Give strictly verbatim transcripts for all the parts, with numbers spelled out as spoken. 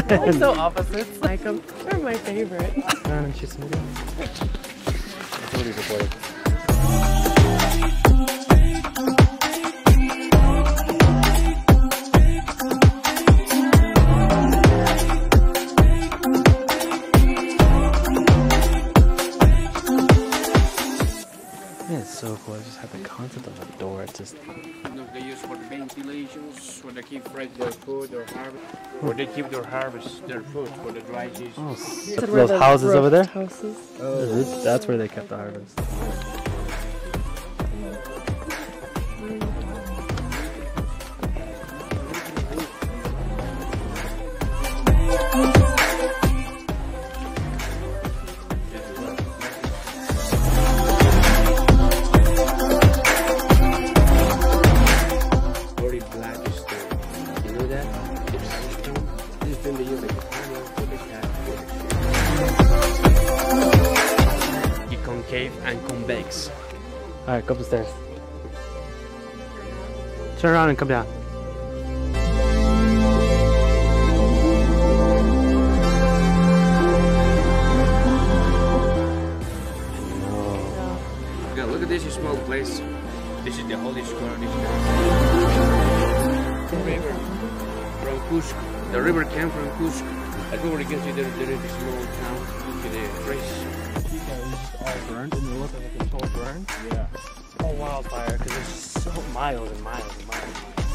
Like so opposites. Like them. They're my favorite. And she's some good. Totally recorded. It's so cool. I just have the concept of a door. It's just. No, they use for ventilations, when they keep fresh their food or harvest, or they keep their harvest, their food for the dry season. Oh, so those houses over there? Houses. Oh, that's where they kept the harvest. Concave and convex. Alright, go up the stairs. Turn around and come down. Yeah, look at this small place. This is the Holy Square. This is the river from Cusco. The river came from Cusco. That's where you can see there, there is a small town. Look at the trace. All burned, and it looked like it's all burned. Yeah. It's all wildfire because it's so miles and miles and miles.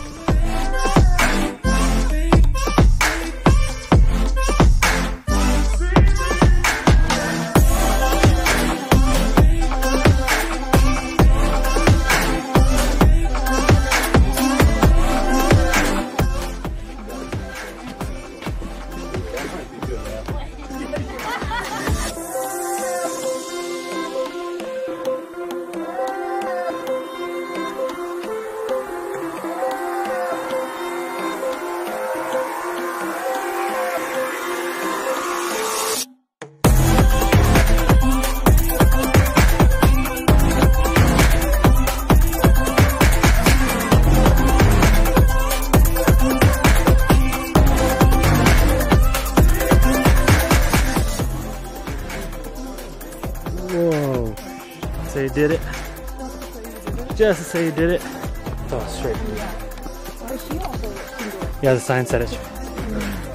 Whoa. Say you did it. Just to say you did it. It's all straight. Yeah, the sign said it.